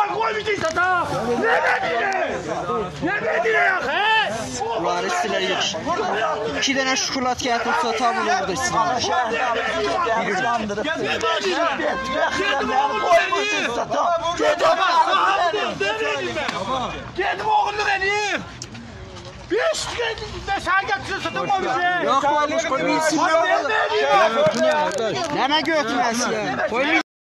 Ulan koymayacaksa da. Ne dedin ya? Bunlar istiler yetiş. 2 tane şokolat getirse tam olurdu istiler. Gedim oğlum benim. 5 gün sen getirirsin tamam mı? Yok olmuş koymayın. Neme götürmezsin.